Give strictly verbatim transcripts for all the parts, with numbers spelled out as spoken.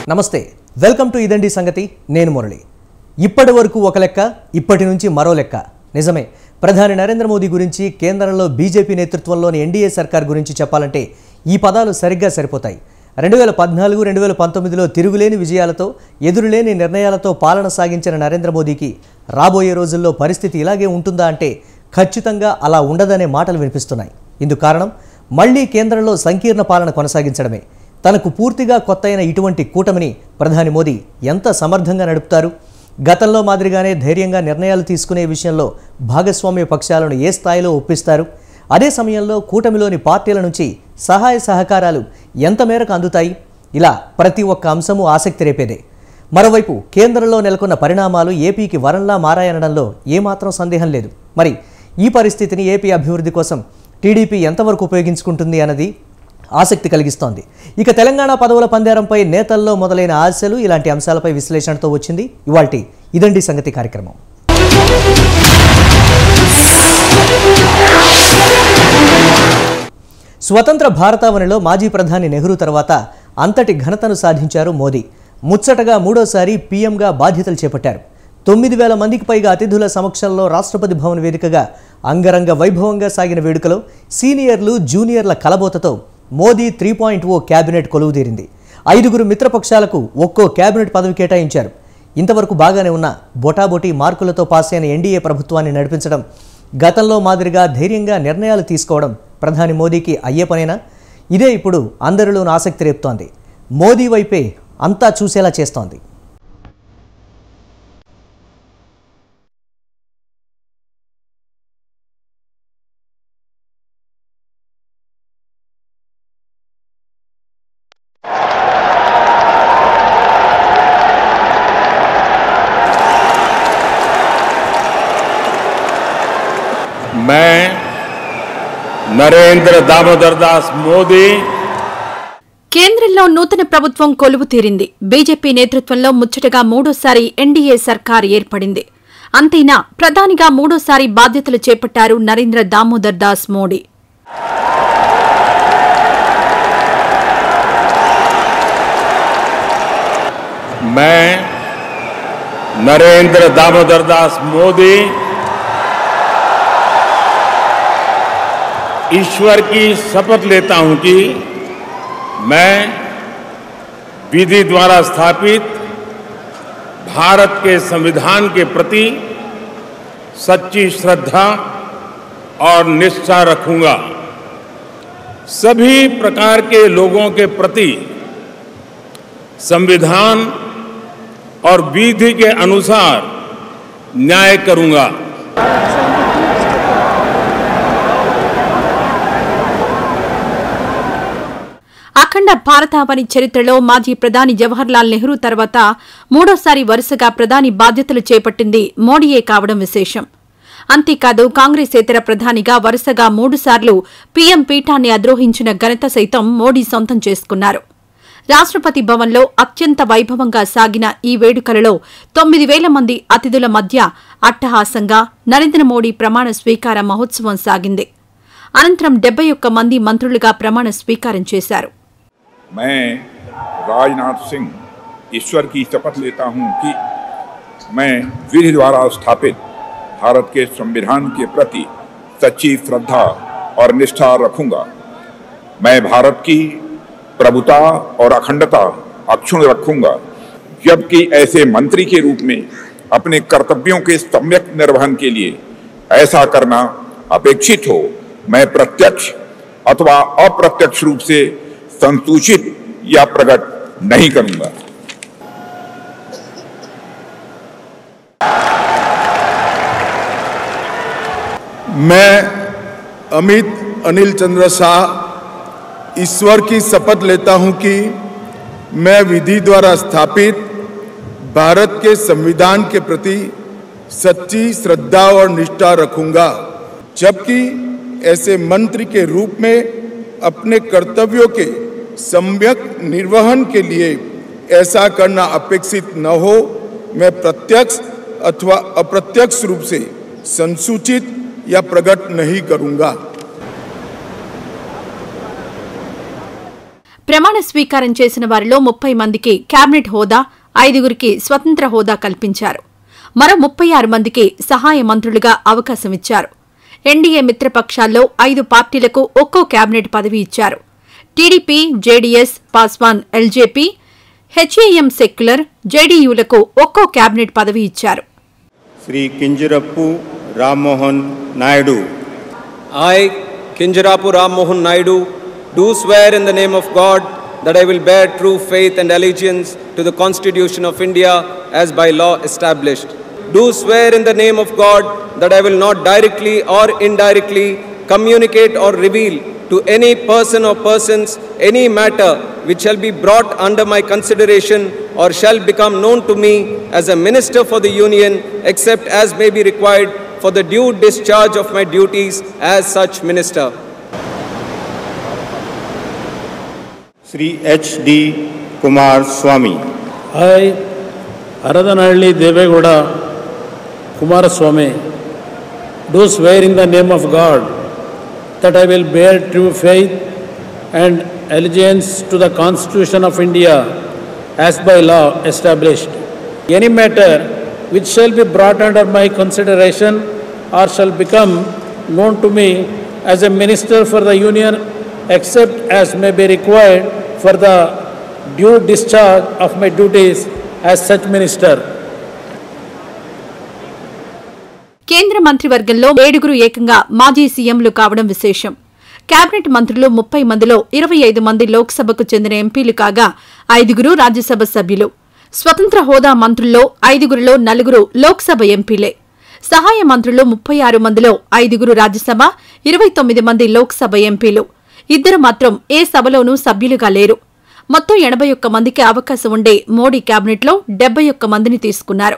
నమస్తే, welcome to ఇదండి సంగతి. నేను మురళి. ఇప్పటి వరకు ఒక లెక్క, ఇప్పటి నుంచి మరో లెక్క. నిజమే, ప్రధాని నరేంద్ర మోదీ గురించి, కేంద్రంలో బీజేపీ నేతృత్వంలోని ఎన్డీఏ సర్కార్ గురించి చెప్పాలంటే ఈ పదాలు సరిగ్గా సరిపోతాయి. రెండు వేల పద్నాలుగు రెండు వేల పంతొమ్మిదిలో తిరుగులేని విజయాలతో, ఎదురులేని నిర్ణయాలతో పాలన సాగించిన నరేంద్ర మోదీకి రాబోయే రోజుల్లో పరిస్థితి ఇలాగే ఉంటుందా అంటే ఖచ్చితంగా అలా ఉండదనే మాటలు వినిపిస్తున్నాయి. ఇందుకు కారణం మళ్లీ కేంద్రంలో సంకీర్ణ పాలన కొనసాగించడమే. తనకు పూర్తిగా కొత్త అయిన ఇటువంటి కూటమిని ప్రధాని మోదీ ఎంత సమర్థంగా నడుపుతారు? గతంలో మాదిరిగానే ధైర్యంగా నిర్ణయాలు తీసుకునే విషయంలో భాగస్వామ్య పక్షాలను ఏ స్థాయిలో ఒప్పిస్తారు? అదే సమయంలో కూటమిలోని పార్టీల నుంచి సహాయ సహకారాలు ఎంత మేరకు అందుతాయి? ఇలా ప్రతి ఒక్క అంశము ఆసక్తి రేపేదే. మరోవైపు కేంద్రంలో నెలకొన్న పరిణామాలు ఏపీకి వరంలా మారాయనడంలో ఏమాత్రం సందేహం లేదు. మరి ఈ పరిస్థితిని ఏపీ అభివృద్ధి కోసం టీడీపీ ఎంతవరకు ఉపయోగించుకుంటుంది అన్నది ఆసక్తి కలిగిస్తోంది. ఇక తెలంగాణ పదవుల పందేరంపై నేతల్లో మొదలైన ఆశలు, ఇలాంటి అంశాలపై విశ్లేషణతో వచ్చింది ఇవాల్టి ఇదండి సంగతి కార్యక్రమం. స్వతంత్ర భారతావనిలో మాజీ ప్రధాని నెహ్రూ తర్వాత అంతటి ఘనతను సాధించారు మోదీ. ముచ్చటగా మూడోసారి పీఎంగా బాధ్యతలు చేపట్టారు. తొమ్మిది వేల మందికి పైగా అతిథుల సమక్షంలో రాష్ట్రపతి భవన్ వేదికగా అంగరంగ వైభవంగా సాగిన వేడుకలో సీనియర్లు, జూనియర్ల కలబోతతో Modi three point O cabinet కొలువుదీరింది. ఐదుగురు మిత్రపక్షాలకు ఒక్కో క్యాబినెట్ పదవి కేటాయించారు. ఇంతవరకు బాగానే ఉన్న బొటాబొటీ మార్కులతో పాస్ అయిన ఎన్డీఏ ప్రభుత్వాన్ని నడిపించడం, గతంలో మాదిరిగా ధైర్యంగా నిర్ణయాలు తీసుకోవడం ప్రధాని మోదీకి అయ్యే పనేనా? ఇదే ఇప్పుడు అందరిలోనూ ఆసక్తి రేపుతోంది. మోదీ వైపే అంతా చూసేలా చేస్తోంది. मैं నరేంద్ర దామోదర్ దాస్ మోదీ కేంద్రంలో నూతన ప్రభుత్వం కొలువు తీరింది. బీజేపీ నేతృత్వంలో ముచ్చటగా మూడోసారి ఎన్డీఏ సర్కార్ ఏర్పడింది. అంతేనా, ప్రధానిగా మూడోసారి బాధ్యతలు చేపట్టారు నరేంద్ర దామోదర్ దాస్ మోడీ. मैं नरेंद्र दामोदर दास मोदी ईश्वर की शपथ लेता हूं कि मैं विधि द्वारा स्थापित भारत के संविधान के प्रति सच्ची श्रद्धा और निष्ठा रखूंगा। सभी प्रकार के लोगों के प्रति संविधान और विधि के अनुसार न्याय करूंगा। అఖండ భారతావని చరిత్రలో మాజీ ప్రధాని జవహర్లాల్ నెహ్రూ తర్వాత మూడోసారి వరుసగా ప్రధాని బాధ్యతలు చేపట్టింది మోడీయే కావడం విశేషం. అంతేకాదు, కాంగ్రెసేతర ప్రధానిగా వరుసగా మూడుసార్లు పీఎం పీఠాన్ని అధిరోహించిన ఘనత సైతం మోడీ సొంతం చేసుకున్నారు. రాష్ట్రపతి భవన్లో అత్యంత వైభవంగా సాగిన ఈ వేడుకలలో తొమ్మిది వేల మంది అతిథుల మధ్య అట్టహాసంగా నరేంద్ర మోడీ ప్రమాణ స్వీకార మహోత్సవం సాగింది. అనంతరం డెబ్బై ఒక్క మంది మంత్రులుగా ప్రమాణ స్వీకారం చేశారు. मैं राजनाथ सिंह ईश्वर की शपथ लेता हूं कि मैं विधि द्वारा स्थापित भारत के संविधान के प्रति सच्ची श्रद्धा और निष्ठा रखूंगा। मैं भारत की प्रभुता और अखंडता अक्षुण्ण रखूंगा, जबकि ऐसे मंत्री के रूप में अपने कर्तव्यों के सम्यक निर्वहन के लिए ऐसा करना अपेक्षित हो, मैं प्रत्यक्ष अथवा अप्रत्यक्ष रूप से संसूचित या प्रकट नहीं करूंगा। मैं अमित अनिल चंद्र शाह ईश्वर की शपथ लेता हूं कि मैं विधि द्वारा स्थापित भारत के संविधान के प्रति सच्ची श्रद्धा और निष्ठा रखूंगा, जबकि ऐसे मंत्री के रूप में अपने कर्तव्यों के सम्यक निर्वहन के लिए ऐसा करना अपेक्षित न हो, मैं प्रत्यक्ष अथवा अप्रत्यक्ष रूप से संसूचित या प्रकट नहीं करूंगा। ప్రమాణ స్వీకారం చేసిన వారిలో ముప్పై మందికి కేబినెట్ హోదా, ఐదుగురికి స్వతంత్ర హోదా కల్పించారు. మరో ముప్పై ఆరు మందికి సహాయ మంత్రులుగా అవకాశమిచ్చారు. ఎన్డీఏ మిత్రపక్షాల్లో ఐదు పార్టీలకు ఒక్కో కేబినెట్ పదవి ఇచ్చారు. TDP, JDS, Paswan, LJP, HAM secular, జేడీయూలకు ఒక్కో కేబినెట్ పదవి ఇచ్చారు. Shri కింజరప్పు Rammohan Naidu. I, Kinjarapu Rammohan Naidu, do swear in the name of God that I will bear true faith and allegiance to the Constitution of India as by law established. Do swear in the name of God that I will not directly or indirectly communicate or reveal to any person or persons any matter which shall be brought under my consideration or shall become known to me as a minister for the Union, except as may be required for the due discharge of my duties as such minister. Sri H D Kumar Swamy. I, Aradanalli Devegowda Kumaraswamy, do swear in the name of God that I will bear true faith and allegiance to the Constitution of India as by law established. Any matter which shall be brought under my consideration or shall become known to me as a minister for the Union, except as may be required for the due discharge of my duties as such minister. కేంద్ర మంత్రివర్గంలో ఏడుగురు ఏకంగా మాజీ సీఎంలు కావడం విశేషం. Cabinet మంత్రులు ముప్పై మందిలో ఇరవై ఐదు మంది లోక్సభకు చెందిన ఎంపీలు కాగా ఐదుగురు రాజ్యసభ సభ్యులు. స్వతంత్ర హోదా మంత్రుల్లో ఐదుగురిలో నలుగురు లోక్సభ ఎంపీలే. సహాయ మంత్రులు ముప్పై ఆరు మందిలో ఐదుగురు రాజ్యసభ, ఇరవై తొమ్మిది మంది లోక్సభ ఎంపీలు. ఇద్దరు మాత్రం ఏ సభలోనూ సభ్యులుగా లేరు. మొత్తం ఎనభై ఒక్క మందికి అవకాశం ఉండే మోడీ కేబినెట్లో డెబ్బై ఒక్క మందిని తీసుకున్నారు.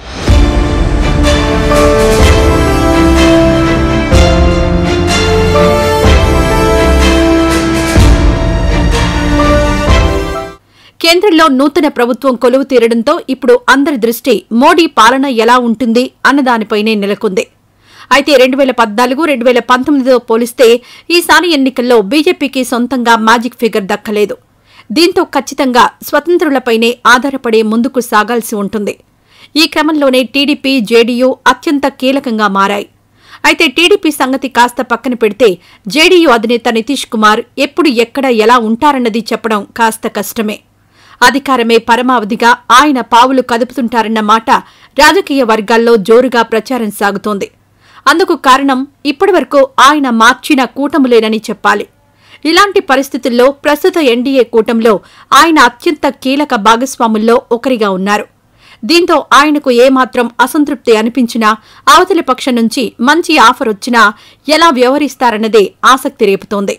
కేంద్రంలో నూతన ప్రభుత్వం కొలువు తీరడంతో ఇప్పుడు అందరి దృష్టి మోడీ పాలన ఎలా ఉంటుంది అన్నదానిపైనే నెలకొంది. అయితే రెండు వేల పద్నాలుగు రెండు వేల పంతొమ్మిదితో పోలిస్తే ఈసారి ఎన్నికల్లో బీజేపీకి సొంతంగా మ్యాజిక్ ఫిగర్ దక్కలేదు. దీంతో ఖచ్చితంగా స్వతంత్రులపైనే ఆధారపడే ముందుకు సాగాల్సి ఉంటుంది. ఈ క్రమంలోనే టీడీపీ, జేడీయూ అత్యంత కీలకంగా మారాయి. అయితే టీడీపీ సంగతి కాస్త పక్కన పెడితే జేడీయూ అధినేత నితీష్ కుమార్ ఎప్పుడు ఎక్కడ ఎలా ఉంటారన్నది చెప్పడం కాస్త కష్టమే. అధికారమే పరమావధిగా ఆయన పావులు కదుపుతుంటారన్న మాట రాజకీయ వర్గాల్లో జోరుగా ప్రచారం సాగుతోంది. అందుకు కారణం ఇప్పటివరకు ఆయన మార్చిన కూటములేనని చెప్పాలి. ఇలాంటి పరిస్థితుల్లో ప్రస్తుత ఎన్డీఏ కూటమిలో ఆయన అత్యంత కీలక భాగస్వాముల్లో ఒకరిగా ఉన్నారు. దీంతో ఆయనకు ఏమాత్రం అసంతృప్తి అనిపించినా, అవతలి పక్షం నుంచి మంచి ఆఫర్ వచ్చినా ఎలా వ్యవహరిస్తారన్నదే ఆసక్తి రేపుతోంది.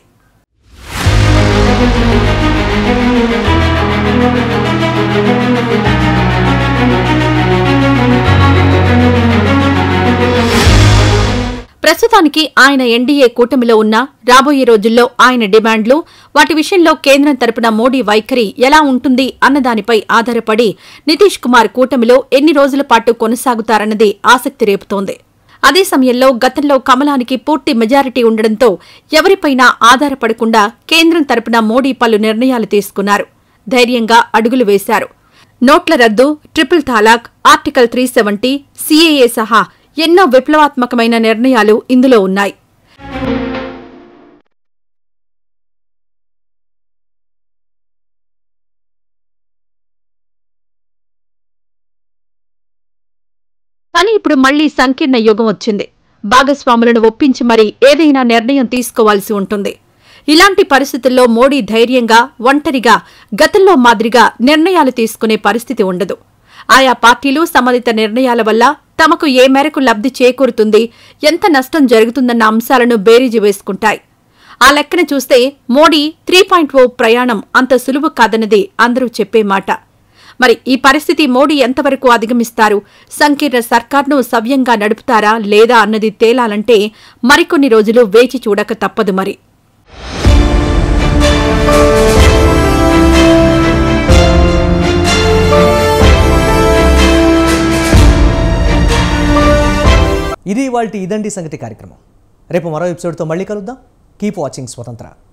ప్రస్తుతానికి ఆయన ఎన్డీఏ కూటమిలో ఉన్న రాబోయే రోజుల్లో ఆయన డిమాండ్లు, వాటి విషయంలో కేంద్రం తరపున మోడీ వైఖరి ఎలా ఉంటుంది అన్నదానిపై ఆధారపడి నితీష్ కుమార్ కూటమిలో ఎన్ని రోజుల పాటు కొనసాగుతారన్నది ఆసక్తి రేపుతోంది. అదే సమయంలో గతంలో కమలానికి పూర్తి మెజారిటీ ఉండడంతో ఎవరిపైనా ఆధారపడకుండా కేంద్రం తరపున మోడీ పలు నిర్ణయాలు తీసుకున్నారు. ధైర్యంగా అడుగులు వేశారు. నోట్ల రద్దు, ట్రిపుల్ తాలాక్, ఆర్టికల్ త్రీ సెవెంటీ, సీఏఏ సహా ఎన్నో విప్లవాత్మకమైన నిర్ణయాలు ఇందులో ఉన్నాయి. కానీ ఇప్పుడు మళ్లీ సంకీర్ణ యుగం వచ్చింది. భాగస్వాములను ఒప్పించి మరీ ఏదైనా నిర్ణయం తీసుకోవాల్సి ఉంటుంది. ఇలాంటి పరిస్థితుల్లో మోడీ ధైర్యంగా, ఒంటరిగా గతంలో మాదిరిగా నిర్ణయాలు తీసుకునే పరిస్థితి ఉండదు. ఆయా పార్టీలు సంబంధిత నిర్ణయాల వల్ల తమకు ఏ మేరకు లబ్ధి చేకూరుతుంది, ఎంత నష్టం జరుగుతుందన్న అంశాలను బేరీజు వేసుకుంటాయి. ఆ లెక్కన చూస్తే మోడీ త్రీ పాయింట్ ఓ ప్రయాణం అంత సులువు కాదన్నది అందరూ చెప్పే మాట. మరి ఈ పరిస్థితి మోడీ ఎంతవరకు అధిగమిస్తారు, సంకీర్ణ సర్కార్ను సవ్యంగా నడుపుతారా లేదా అన్నది తేలాలంటే మరికొన్ని రోజులు వేచి చూడక తప్పదు. మరి ఇది ఇవాల్టి ఇదండి సంగతి కార్యక్రమం. రేపు మరో ఎపిసోడ్తో మళ్ళీ కలుద్దాం. కీప్ వాచింగ్ స్వతంత్ర.